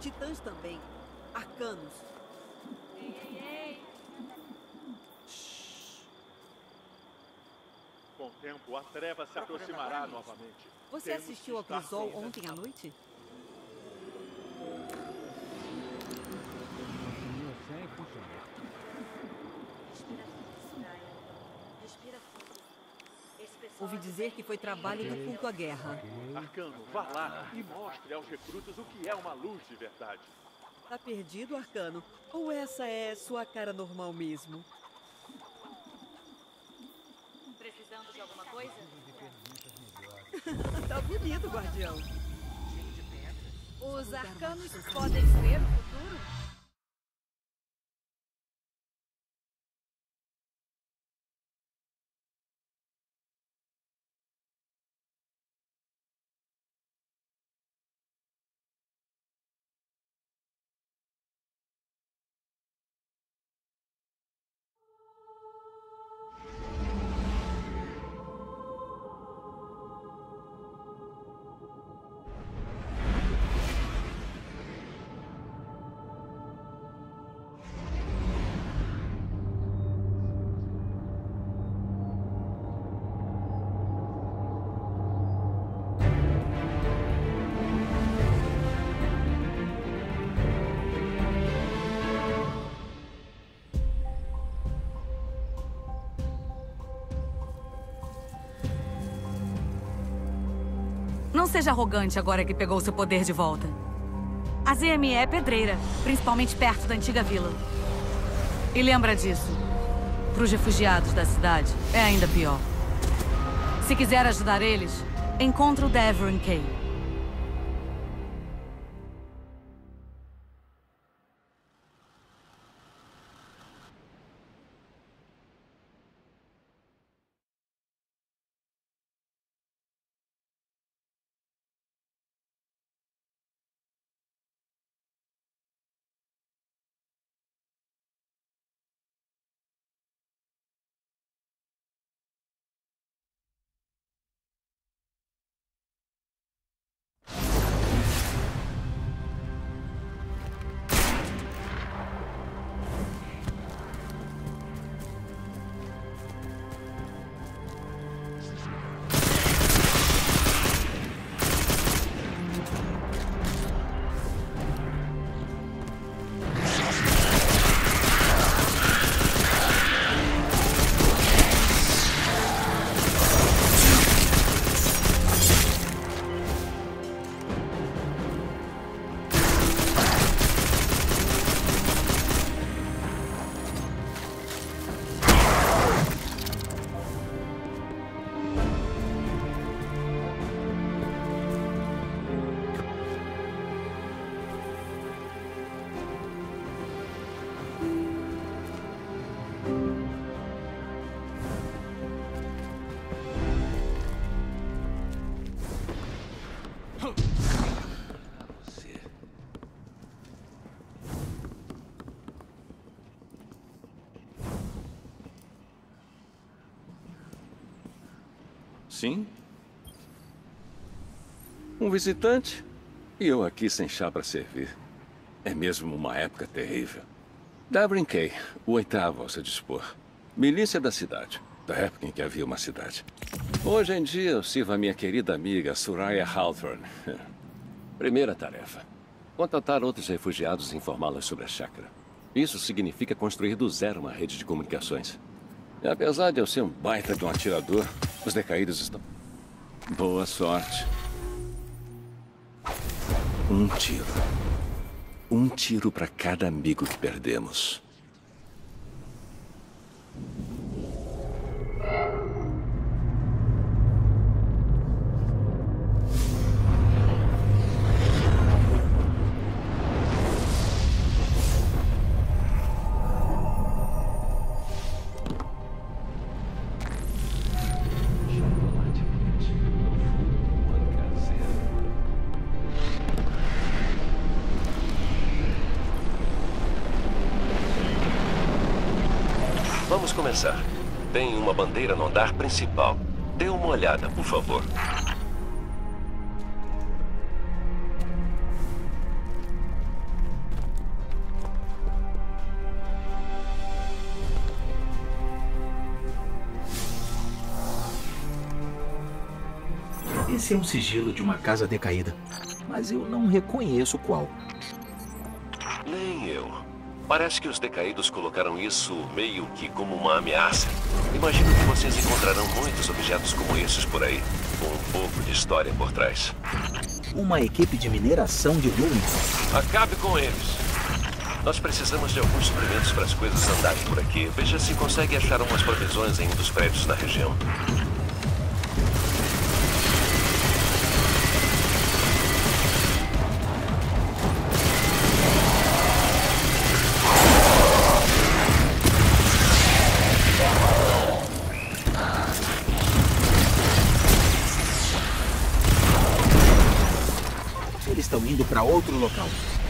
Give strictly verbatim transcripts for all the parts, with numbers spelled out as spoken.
Titãs também. Arcanos. Ei, ei, ei. Com o tempo, a treva se aproximará novamente. Você Temos assistiu ao que estar Crisol prontos. ontem à noite? Ouvi dizer que foi trabalho do culto à guerra. Arcano, vá lá e mostre aos recrutas o que é uma luz de verdade. Tá perdido, Arcano? Ou essa é sua cara normal mesmo? Precisando de alguma coisa? Tá bonito, guardião. Os arcanos podem ver o futuro? Não seja arrogante agora que pegou seu poder de volta. A Z M E é pedreira, principalmente perto da antiga vila. E lembra disso. Para os refugiados da cidade, é ainda pior. Se quiser ajudar eles, encontre o Davern Kay. Sim? Um visitante? E eu aqui sem chá para servir. É mesmo uma época terrível. Davern Kay, o oitavo ao se dispor. Milícia da cidade, da época em que havia uma cidade. Hoje em dia eu sirvo a minha querida amiga Soraya Hawthorne. Primeira tarefa: contatar outros refugiados e informá-los sobre a chácara. Isso significa construir do zero uma rede de comunicações. E apesar de eu ser um baita de um atirador, os decaídos estão... Boa sorte. Um tiro. Um tiro para cada amigo que perdemos. Vamos começar. Tem uma bandeira no andar principal. Dê uma olhada, por favor. ser um sigilo de uma casa decaída, mas eu não reconheço qual. Nem eu. Parece que os decaídos colocaram isso meio que como uma ameaça. Imagino que vocês encontrarão muitos objetos como esses por aí, com um pouco de história por trás. Uma equipe de mineração de Lumen? Acabe com eles. Nós precisamos de alguns suprimentos para as coisas andarem por aqui. Veja se consegue achar umas provisões em um dos prédios na região. Eles estão indo para outro local.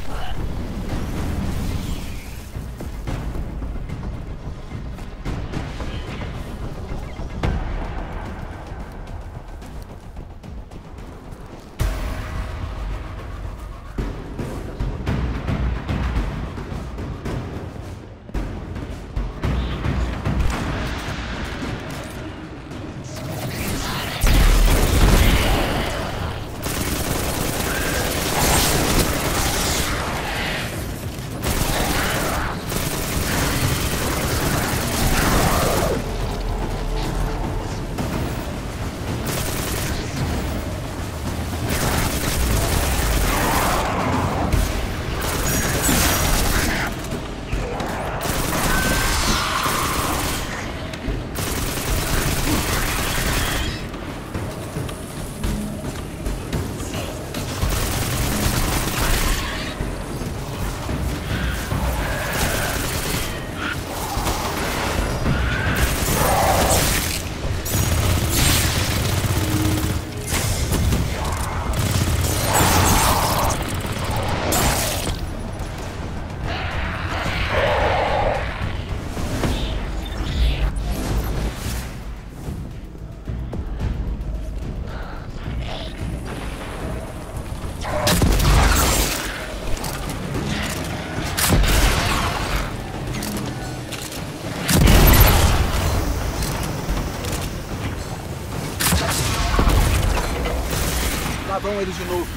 Lá vão eles de novo.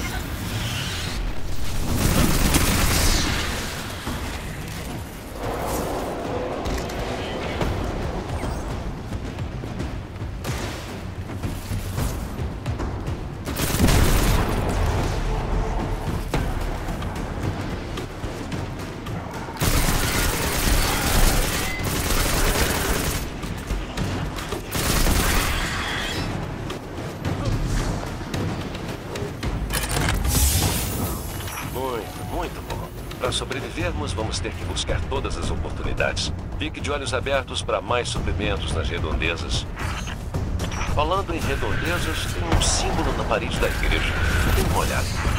Para sobrevivermos, vamos ter que buscar todas as oportunidades. Fique de olhos abertos para mais suprimentos nas redondezas. Falando em redondezas, tem um símbolo na parede da igreja. Dê uma olhada.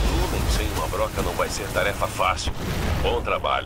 Lumen sem uma broca não vai ser tarefa fácil. Bom trabalho.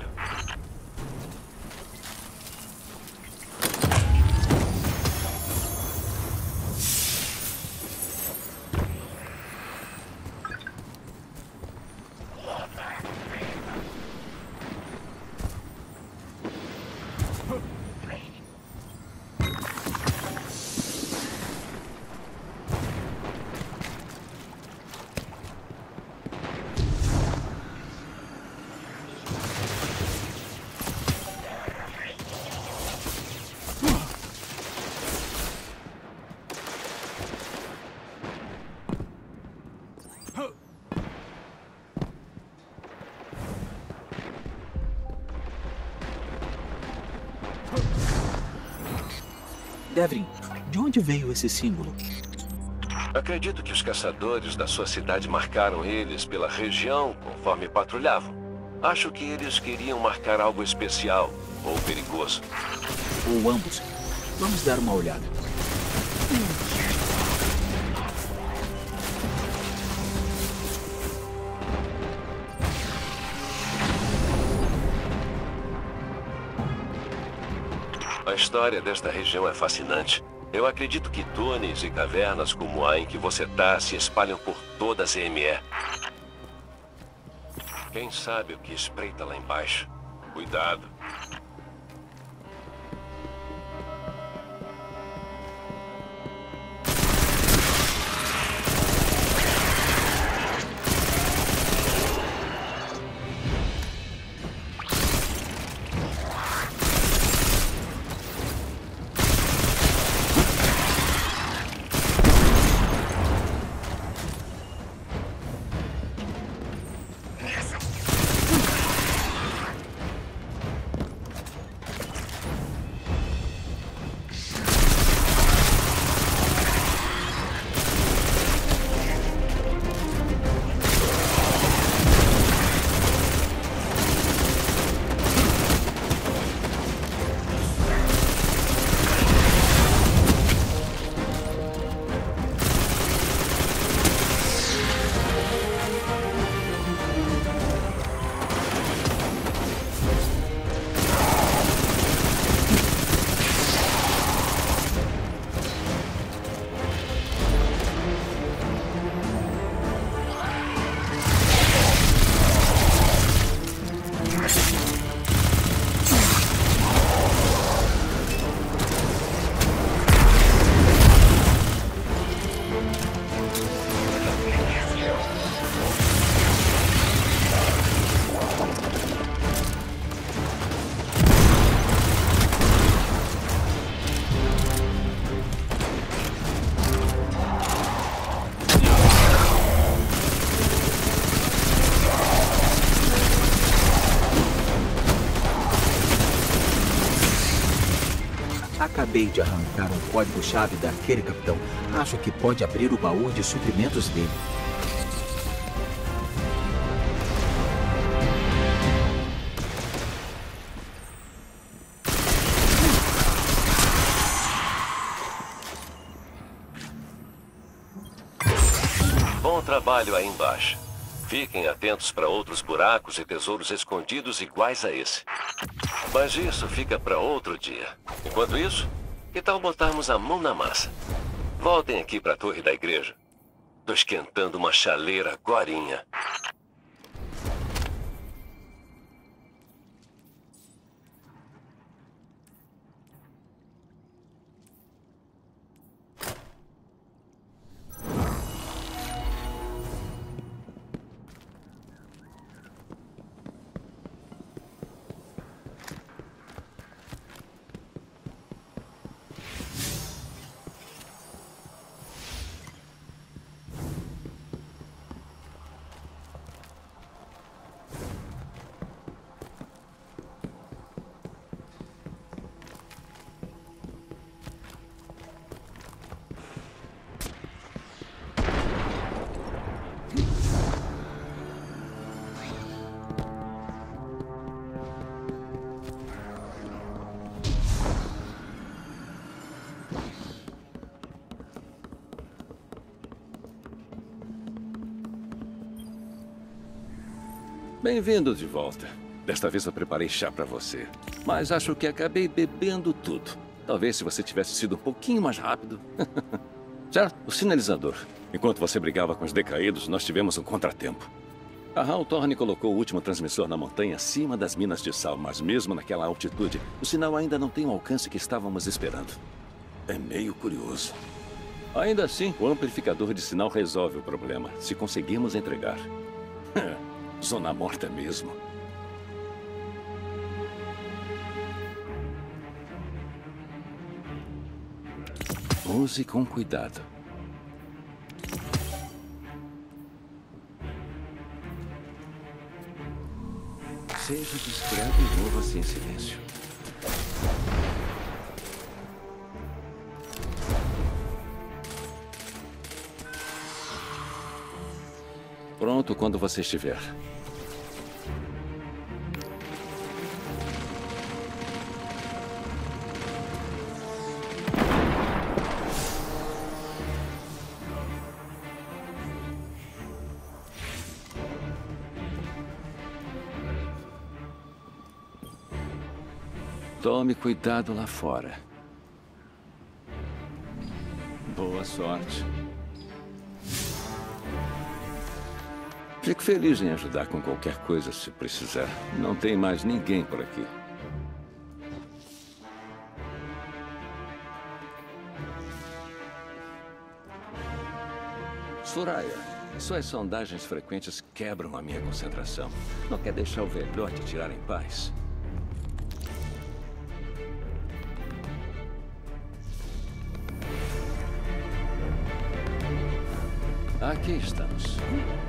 Devrin, de onde veio esse símbolo? Acredito que os caçadores da sua cidade marcaram eles pela região conforme patrulhavam. Acho que eles queriam marcar algo especial ou perigoso. Ou ambos. Vamos dar uma olhada. A história desta região é fascinante. Eu acredito que túneis e cavernas como a em que você está se espalham por toda a Z M E. Quem sabe o que espreita lá embaixo? Cuidado. Acabei de arrancar um código-chave daquele capitão. Acho que pode abrir o baú de suprimentos dele. Bom trabalho aí embaixo. Fiquem atentos para outros buracos e tesouros escondidos iguais a esse. Mas isso fica para outro dia. Enquanto isso, que tal botarmos a mão na massa? Voltem aqui para a torre da igreja. Tô esquentando uma chaleira agorinha. Bem-vindo de volta. Desta vez eu preparei chá pra você. Mas acho que acabei bebendo tudo. Talvez se você tivesse sido um pouquinho mais rápido. Certo? O sinalizador. Enquanto você brigava com os decaídos, nós tivemos um contratempo. A Hawthorne colocou o último transmissor na montanha acima das minas de sal, mas mesmo naquela altitude, o sinal ainda não tem o alcance que estávamos esperando. É meio curioso. Ainda assim, o amplificador de sinal resolve o problema, se conseguirmos entregar. Zona morta mesmo. Use com cuidado. Seja discreto e mova-se em silêncio. Pronto quando você estiver. Tome cuidado lá fora. Boa sorte. Fico feliz em ajudar com qualquer coisa se precisar. Não tem mais ninguém por aqui. Soraya, suas sondagens frequentes quebram a minha concentração. Não quer deixar o velhote tirar em paz? Aqui estamos.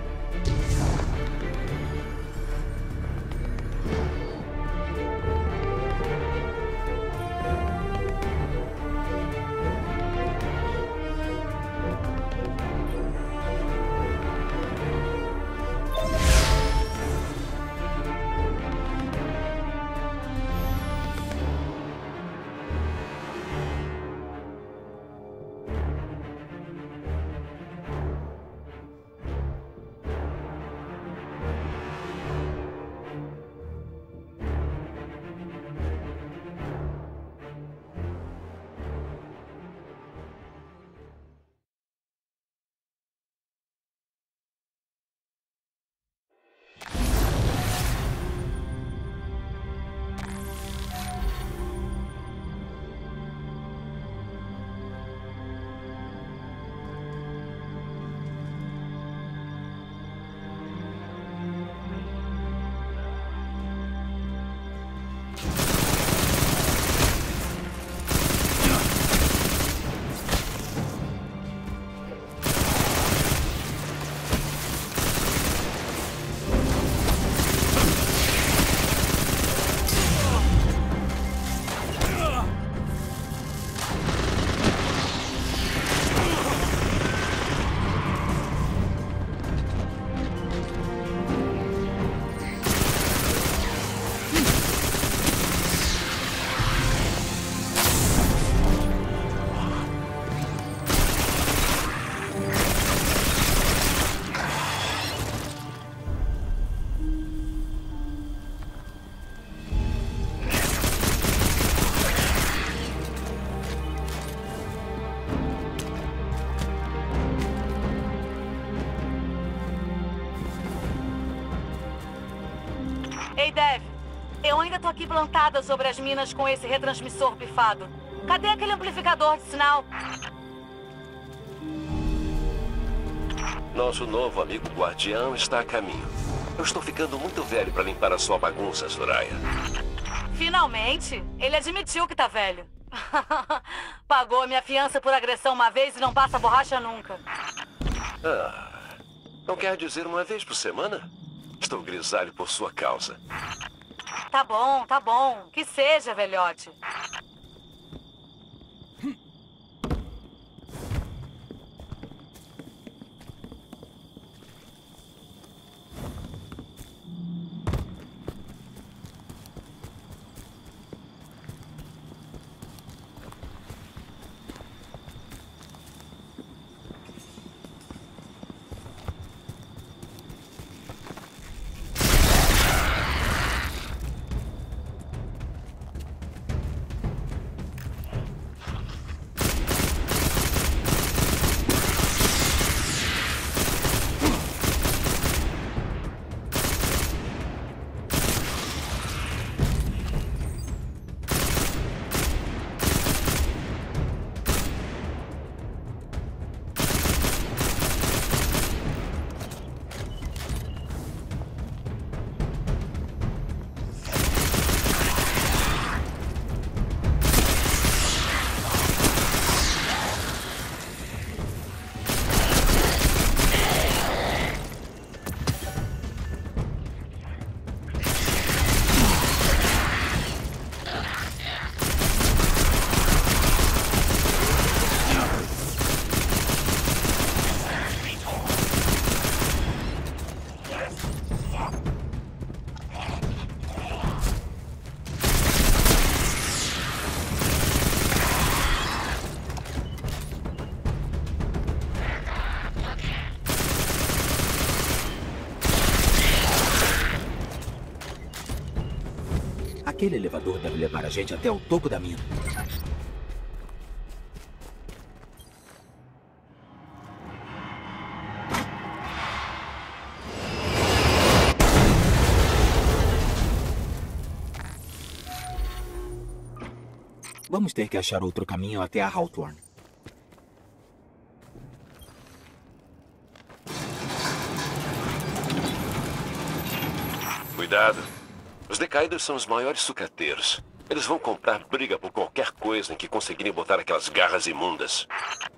Ei, Dev. Eu ainda tô aqui plantada sobre as minas com esse retransmissor pifado. Cadê aquele amplificador de sinal? Nosso novo amigo guardião está a caminho. Eu estou ficando muito velho para limpar a sua bagunça, Soraya. Finalmente, ele admitiu que tá velho. Pagou minha fiança por agressão uma vez e não passa borracha nunca. Ah, não quer dizer uma vez por semana? Estou grisalho por sua causa. Tá bom, tá bom. Que seja, velhote. Aquele elevador deve levar a gente até o topo da mina. Vamos ter que achar outro caminho até a Hawthorne. Cuidado. Os decaídos são os maiores sucateiros. Eles vão comprar briga por qualquer coisa em que conseguirem botar aquelas garras imundas.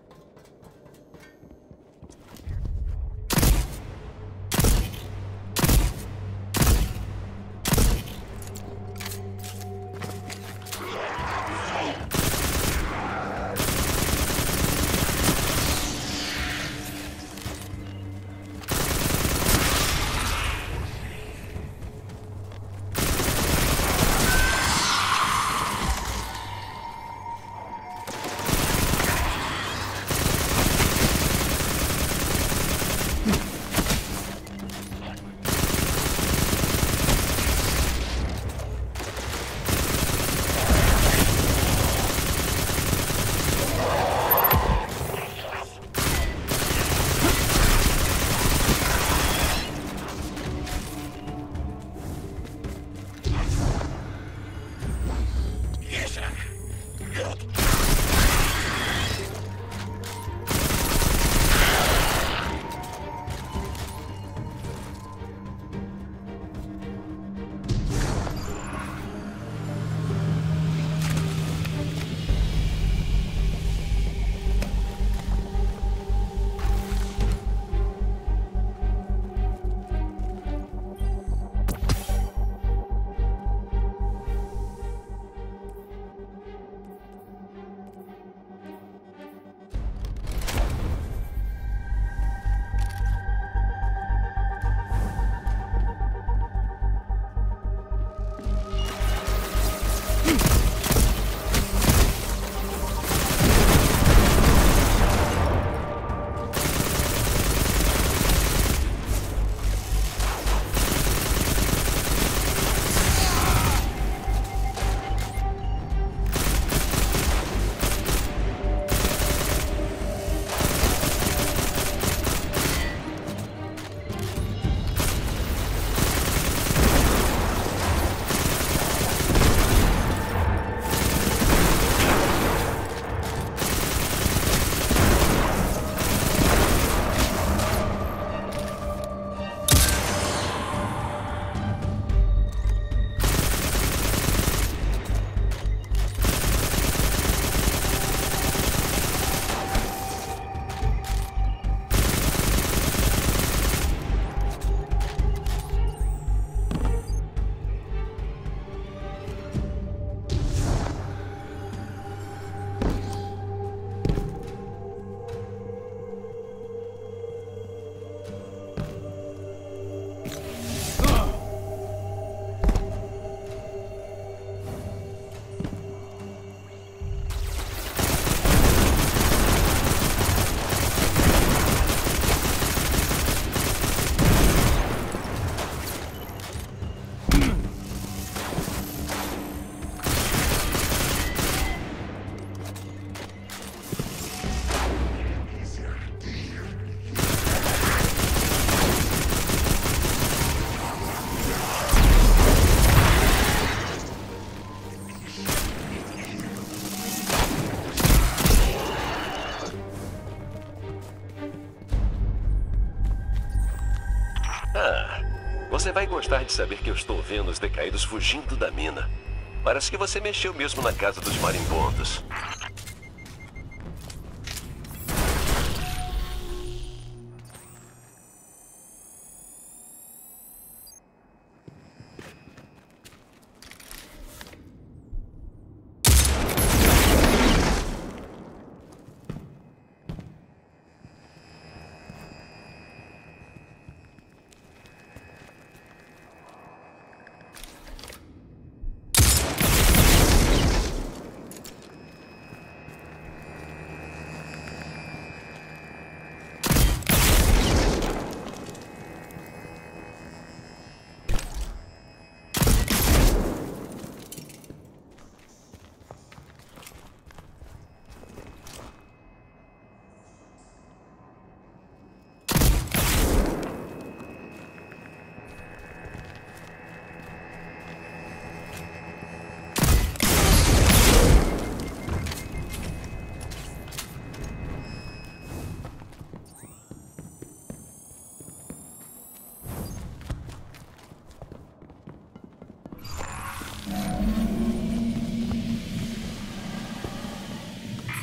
Ah, você vai gostar de saber que eu estou vendo os decaídos fugindo da mina. Parece que você mexeu mesmo na casa dos marimbondos.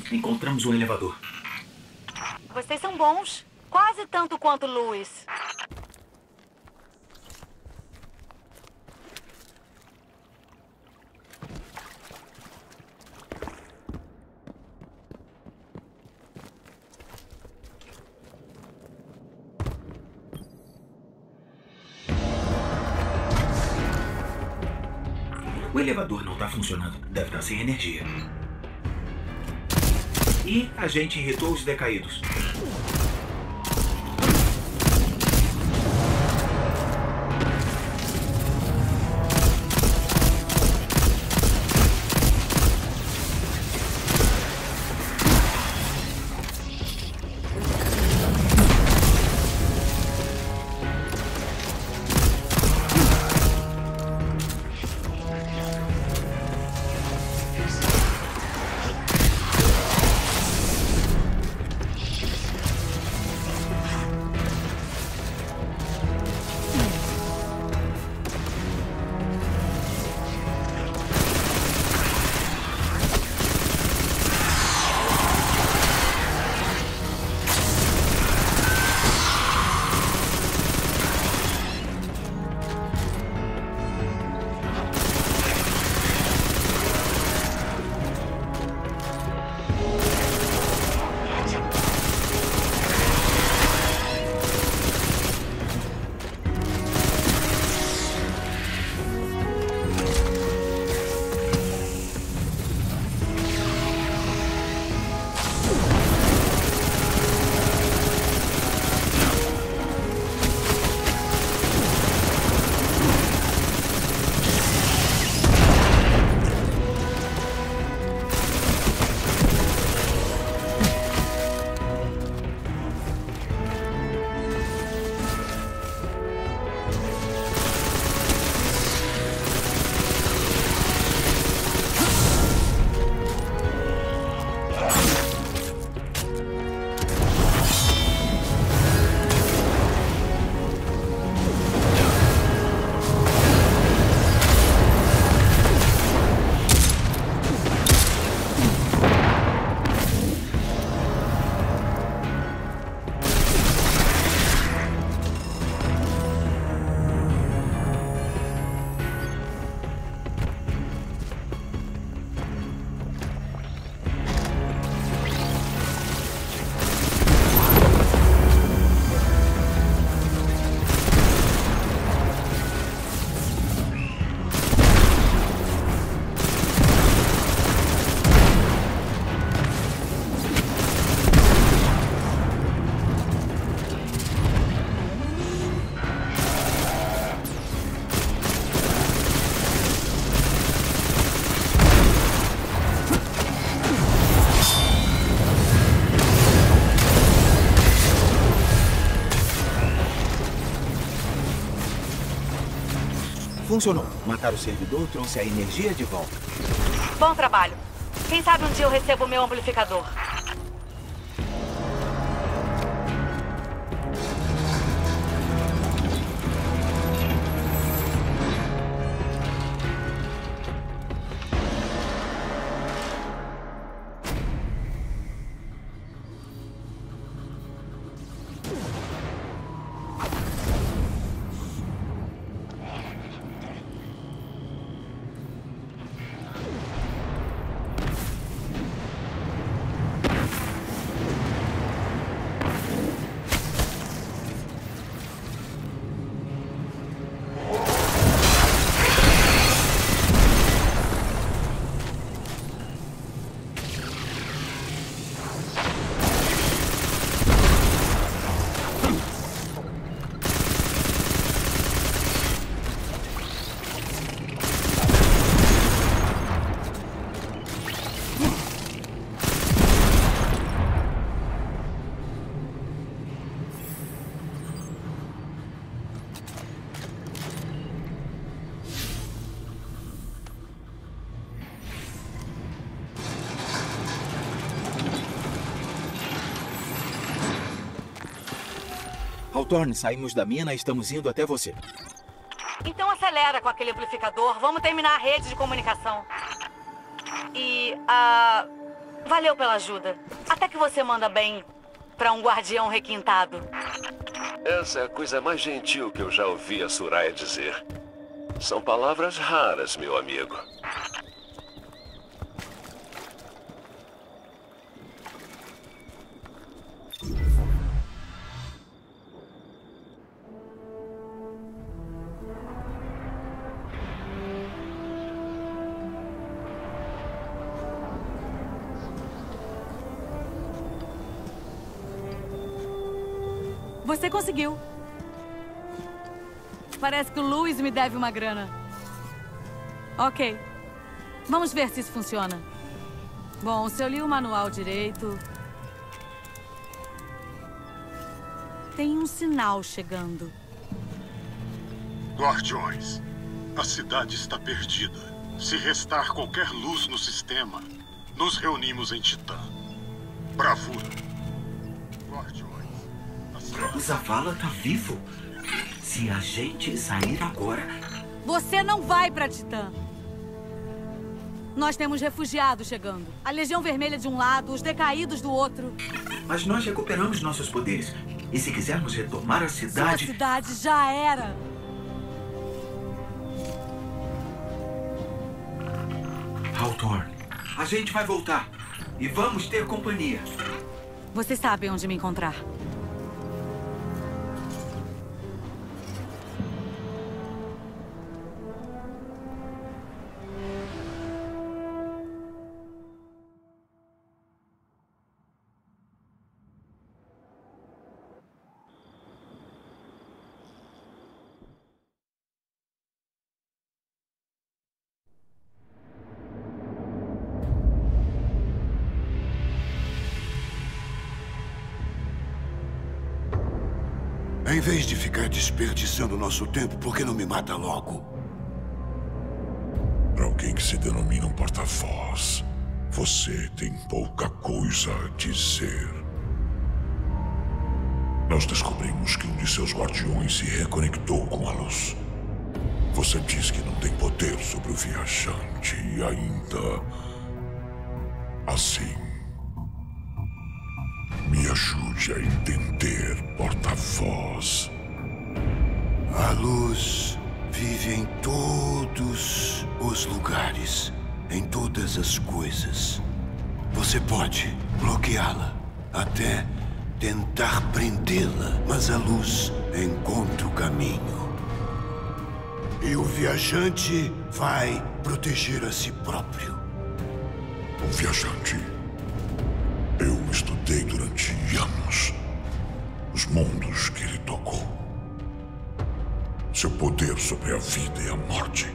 Encontramos um elevador. Vocês são bons. Quase tanto quanto o Louis. O elevador não está funcionando. Deve estar sem energia. E a gente irritou os decaídos. Funcionou. Matar o servidor trouxe a energia de volta. Bom trabalho. Quem sabe um dia eu recebo o meu amplificador. Hawthorne, saímos da mina e estamos indo até você. Então acelera com aquele amplificador. Vamos terminar a rede de comunicação. E, ah... Valeu pela ajuda. Até que você manda bem pra um guardião requintado. Essa é a coisa mais gentil que eu já ouvi a Soraya dizer. São palavras raras, meu amigo. Você conseguiu. Parece que o Louis me deve uma grana. Ok. Vamos ver se isso funciona. Bom, se eu li o manual direito... Tem um sinal chegando. Guardiões, a cidade está perdida. Se restar qualquer luz no sistema, nos reunimos em Titã. Bravura. Guardiões. O Zavala tá vivo. Se a gente sair agora... Você não vai pra Titã. Nós temos refugiados chegando. A Legião Vermelha de um lado, os decaídos do outro. Mas nós recuperamos nossos poderes. E se quisermos retomar a cidade... Sua cidade já era. Hawthorne, a gente vai voltar. E vamos ter companhia. Vocês sabem onde me encontrar. Em vez de ficar desperdiçando nosso tempo, por que não me mata logo? Para alguém que se denomina um porta-voz, você tem pouca coisa a dizer. Nós descobrimos que um de seus guardiões se reconectou com a luz. Você diz que não tem poder sobre o viajante e ainda... assim... Me ajude a entender, porta-voz. A luz vive em todos os lugares, em todas as coisas. Você pode bloqueá-la, até tentar prendê-la, mas a luz encontra o caminho. E o viajante vai proteger a si próprio. O viajante... Eu estudei durante anos os mundos que ele tocou. Seu poder sobre a vida e a morte.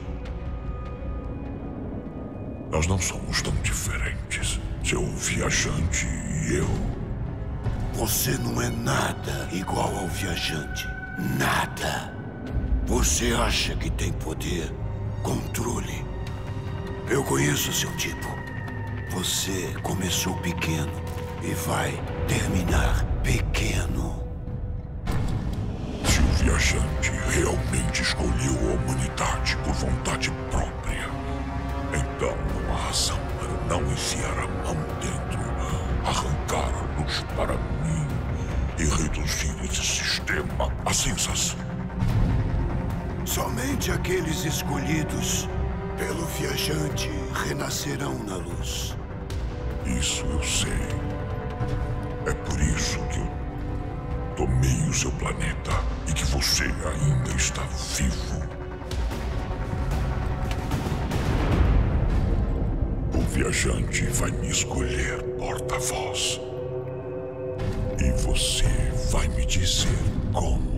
Nós não somos tão diferentes, seu viajante e eu. Você não é nada igual ao viajante. Nada. Você acha que tem poder, controle. Eu conheço seu tipo. Você começou pequeno e vai terminar pequeno. Se o viajante realmente escolheu a humanidade por vontade própria, então não há razão para não enfiar a mão dentro, arrancar a luz para mim e reduzir esse sistema a cinzas. Somente aqueles escolhidos pelo viajante renascerão na luz. Isso eu sei. É por isso que eu tomei o seu planeta e que você ainda está vivo. O viajante vai me escolher, porta-voz. E você vai me dizer como.